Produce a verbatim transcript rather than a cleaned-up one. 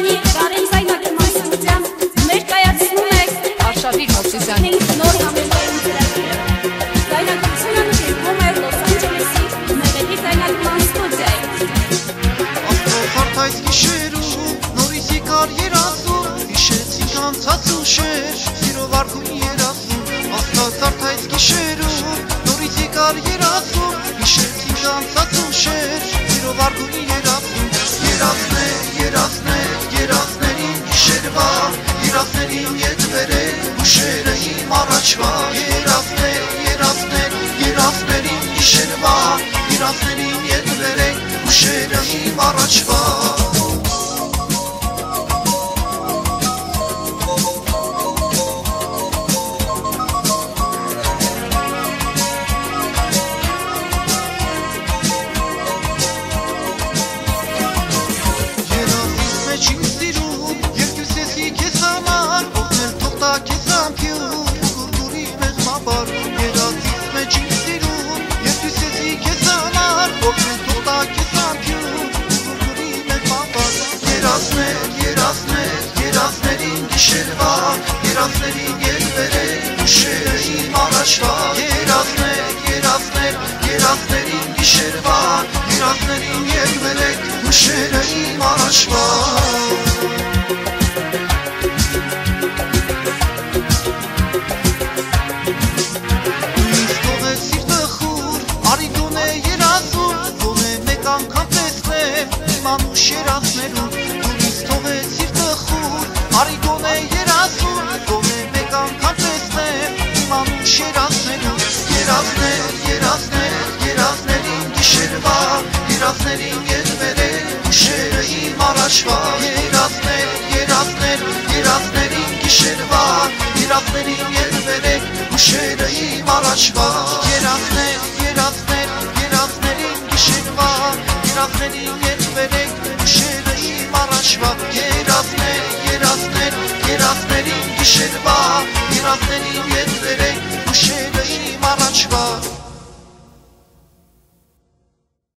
Երևանի Կարեն Զայնակի մասնությամբ ներկայացնում եք Արշավիր Մովսիսյանի նոր համերգային ծրագիրը։ Զայնակությունը նշվում է Լոս Անջելեսի Մեղեդի զայնալման ստուդիայում։ Աստղախարթ այս գիշերում նորից եկար երազում, հիշեցինք անցած ուշեր, սիրով արքուն երազում։ Աստղախարթ այս գիշերում նորից եկար երազում, հիշեցինք անցած ուշեր, սիրով արքուն երազում։ Երազներ, երազներ, երազներին գիշերվա, երազներին ետ վերել, ուշերը իմ առաջվա։ Երազներ, երազներ, երազներին գիշերվա, երազներին ետ վերել, ուշերը իմ առաջվա։ Երազներին գիշերվա, երազներին ետ վերել, ուշերը իմ առաջվա։ Երազներ, երազներ, երազներին գիշերվա, երազներին ետ վերել, ուշերը իմ առաջվա։ Ինձ թողեց սիրտը խուր, արի գոնե երազում, գոնե մեկ անգամ տեսնեմ իմ անուշ երազներում։ Արի գոնե երազում, գոնե մեկ անգամ տեսնեմ իմ անուշ երազներում։ Երազներ, երազներ, երազներին գիշերվա, երազներին ետ վերել, ուշերը իմ առաջվա։ Երազներ, երազներ, երազներին գիշերվա, երազներին ետ վերել, ուշերը իմ առաջվա։ Երազներ, երազներ, երազներին գիշերվա, երազներին ետ վերել, ուշերը իմ առաջվա։ Երազներ, երազներ, երազներին գիշերվա, երազներին ետ